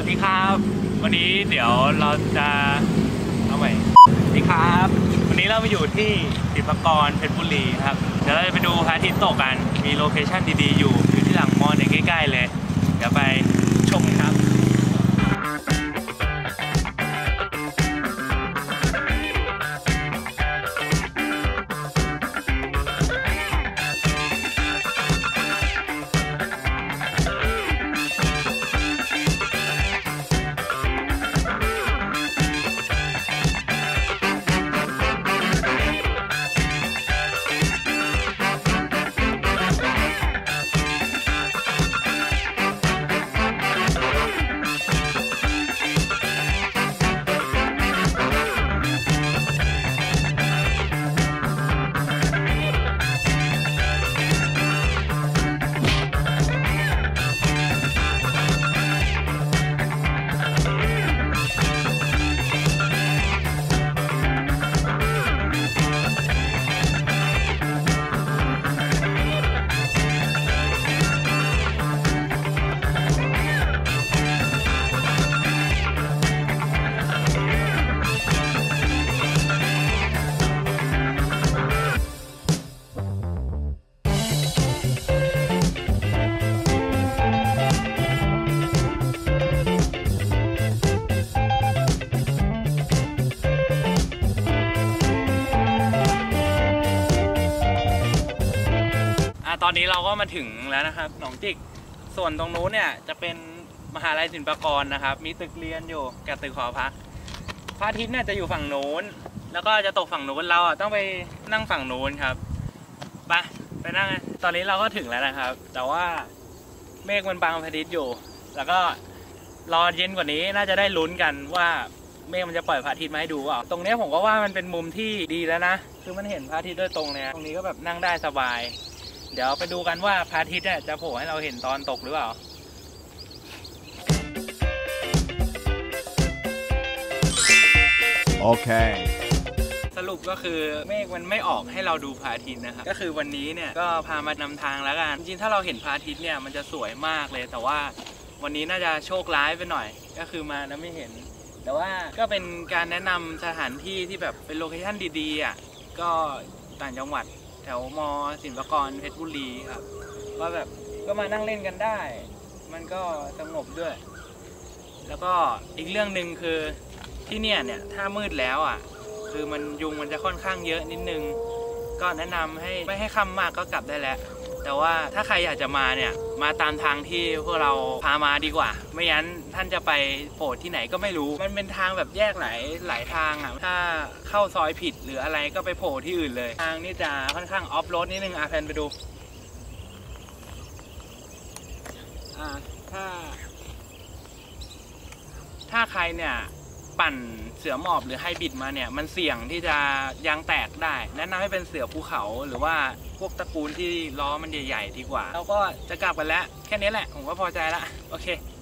วัสดีครับวันนี้เดี๋ยวเราจะเอาใหม่สวัสดีครับวันนี้เราไปอยู่ที่ศิลปากรเพชรบุรีครับเดี๋ยวเราจะไปดูพระอาทิตย์ตกกันมีโลเคชั่นดีๆอยู่ที่หลังมอในใกล้ๆเลยเดี๋ยวไปชมครับตอนนี้เราก็มาถึงแล้วนะครับหนองจิกส่วนตรงนู้นเนี่ยจะเป็นมหาลัยศิลปากรนะครับมีตึกเรียนอยู่กับตึกหอพักพระอาทิตย์เนี่ยจะอยู่ฝั่งโน้นแล้วก็จะตกฝั่งโน้นเราต้องไปนั่งฝั่งโน้นครับไปนั่งตอนนี้เราก็ถึงแล้วนะครับแต่ว่าเมฆมันบังพระอาทิตย์อยู่แล้วก็รอเย็นกว่านี้น่าจะได้ลุ้นกันว่าเมฆมันจะปล่อยพระอาทิตย์มาให้ดูตรงนี้ผมก็ว่ามันเป็นมุมที่ดีแล้วนะคือมันเห็นพระอาทิตย์ด้วยตรงเนี่ยตรงนี้ก็แบบนั่งได้สบายเดี๋ยวไปดูกันว่าพระอาทิตย์จะโผล่ให้เราเห็นตอนตกหรือเปล่าโอเคสรุปก็คือเมฆมันไม่ออกให้เราดูพระอาทิตย์นะครับก็คือวันนี้เนี่ยก็พามานำทางแล้วกันจริงๆถ้าเราเห็นพระอาทิตย์เนี่ยมันจะสวยมากเลยแต่ว่าวันนี้น่าจะโชคร้ายไปหน่อยก็คือมาแล้วไม่เห็นแต่ว่าก็เป็นการแนะนำสถานที่ที่แบบเป็นโลเคชั่นดีๆก็ต่างจังหวัดแถวมอศิลปากรเพชรบุรีครับว่าแบบก็มานั่งเล่นกันได้มันก็สงบด้วยแล้วก็อีกเรื่องหนึ่งคือที่เนี่ยถ้ามืดแล้วคือมันยุงมันจะค่อนข้างเยอะนิดนึงก็แนะนำให้ไม่ให้ค่ำมากก็กลับได้แล้วแต่ว่าถ้าใครอยากจะมาเนี่ยมาตามทางที่พวกเราพามาดีกว่าไม่งั้นท่านจะไปโผล่ที่ไหนก็ไม่รู้มันเป็นทางแบบแยกหลายทางถ้าเข้าซอยผิดหรืออะไรก็ไปโผล่ที่อื่นเลยทางนี่จะค่อนข้างออฟโรดนิดนึงแพนไปดูถ้าใครเนี่ยปั่นเสือหมอบหรือไฮบริดมาเนี่ยมันเสี่ยงที่จะยางแตกได้แนะนำให้เป็นเสือภูเขาหรือว่าพวกตระกูลที่ล้อมันใหญ่ๆดีกว่าเราก็จะกลับกันแล้วแค่นี้แหละผมก็พอใจละโอเค